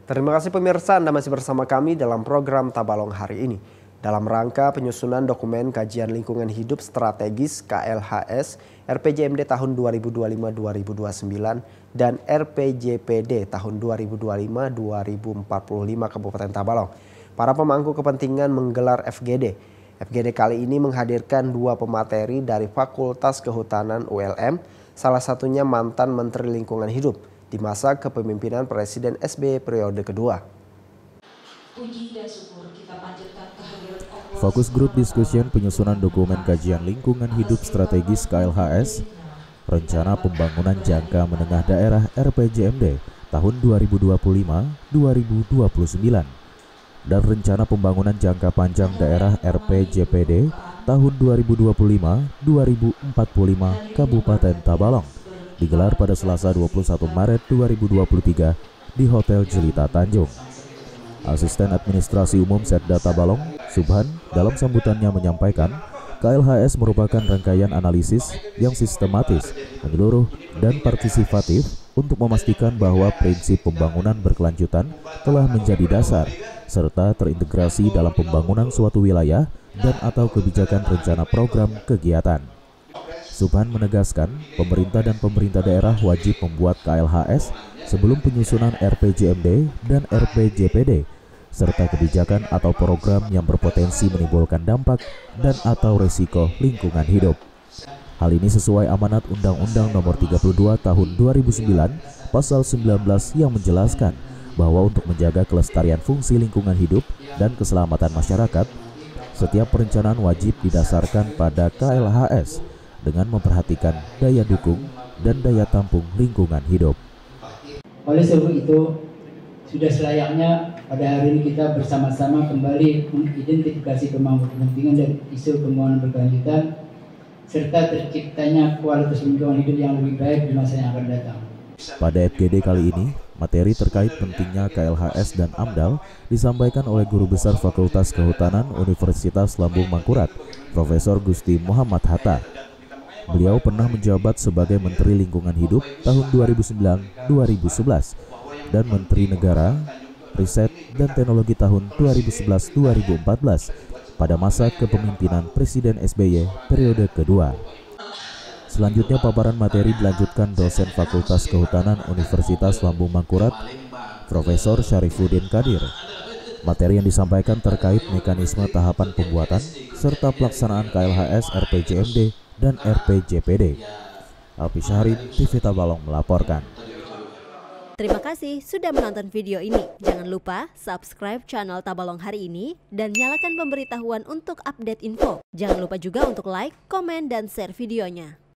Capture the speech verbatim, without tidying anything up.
Terima kasih pemirsa, Anda masih bersama kami dalam program Tabalong hari ini. Dalam rangka penyusunan dokumen kajian lingkungan hidup strategis K L H S R P J M D tahun dua ribu dua puluh lima sampai dua ribu dua puluh sembilan dan R P J P D tahun dua ribu dua puluh lima sampai dua ribu empat puluh lima Kabupaten Tabalong, para pemangku kepentingan menggelar F G D. F G D kali ini menghadirkan dua pemateri dari Fakultas Kehutanan U L M, salah satunya mantan Menteri Lingkungan Hidup di masa kepemimpinan Presiden S B Y periode kedua. Fokus Group Discussion penyusunan dokumen kajian lingkungan hidup strategis K L H S, rencana pembangunan jangka menengah daerah R P J M D tahun dua ribu dua puluh lima sampai dua ribu dua puluh sembilan, dan rencana pembangunan jangka panjang daerah R P J P D tahun dua ribu dua puluh lima sampai dua ribu empat puluh lima Kabupaten Tabalong, digelar pada Selasa dua puluh satu Maret dua ribu dua puluh tiga di Hotel Jelita Tanjung. Asisten Administrasi Umum Setda Tabalong, Subhan, dalam sambutannya menyampaikan K L H S merupakan rangkaian analisis yang sistematis, menyeluruh, dan partisipatif untuk memastikan bahwa prinsip pembangunan berkelanjutan telah menjadi dasar serta terintegrasi dalam pembangunan suatu wilayah dan atau kebijakan rencana program kegiatan. Subhan menegaskan, pemerintah dan pemerintah daerah wajib membuat K L H S sebelum penyusunan R P J M D dan R P J P D, serta kebijakan atau program yang berpotensi menimbulkan dampak dan atau resiko lingkungan hidup. Hal ini sesuai amanat Undang-Undang Nomor tiga puluh dua Tahun dua ribu sembilan, Pasal sembilan belas yang menjelaskan bahwa untuk menjaga kelestarian fungsi lingkungan hidup dan keselamatan masyarakat, setiap perencanaan wajib didasarkan pada K L H S dengan memperhatikan daya dukung dan daya tampung lingkungan hidup. Oleh sebab itu, sudah selayaknya pada hari ini kita bersama-sama kembali mengidentifikasi pemangku kepentingan dan isu pembangunan berkelanjutan, serta terciptanya kualitas lingkungan hidup yang lebih baik di masa yang akan datang. Pada F G D kali ini, materi terkait pentingnya K L H S dan AMDAL disampaikan oleh Guru Besar Fakultas Kehutanan Universitas Lambung Mangkurat, Profesor Gusti Muhammad Hatta. Beliau pernah menjabat sebagai Menteri Lingkungan Hidup tahun dua ribu sembilan sampai dua ribu sebelas dan Menteri Negara, Riset, dan Teknologi tahun dua ribu sebelas sampai dua ribu empat belas pada masa kepemimpinan Presiden S B Y periode kedua. Selanjutnya paparan materi dilanjutkan dosen Fakultas Kehutanan Universitas Lambung Mangkurat, Profesor Syarifuddin Kadir. Materi yang disampaikan terkait mekanisme tahapan pembuatan serta pelaksanaan K L H S R P J M D dan R P J P D. Alpi Syahrin, T V Tabalong melaporkan. Terima kasih sudah menonton video ini. Jangan lupa subscribe channel Tabalong hari ini dan nyalakan pemberitahuan untuk update info. Jangan lupa juga untuk like, komen, dan share videonya.